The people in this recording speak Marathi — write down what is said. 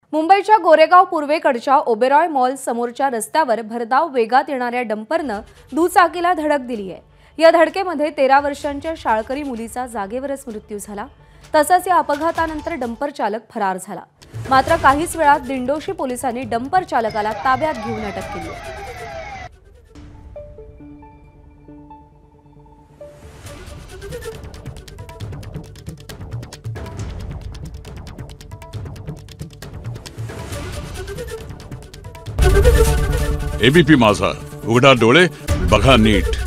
मुंबईच्या गोरेगाव पूर्वेकडच्या ओबेरॉय मॉल समोरच्या रस्त्यावर भरधाव वेगात येणाऱ्या डंपरनं दुचाकीला धडक दिली आहे। या धडकेमध्ये 13 वर्षांच्या शाळकरी मुलीचा जागेवरच मृत्यू झाला। तसंच या अपघातानंतर डंपर चालक फरार झाला। मात्र काहीच वेळात दिंडोशी पोलिसांनी डंपर चालकाला ताब्यात घेऊन अटक केली आहे। एबीपी माझा, उघडा डोळे बघा नीट।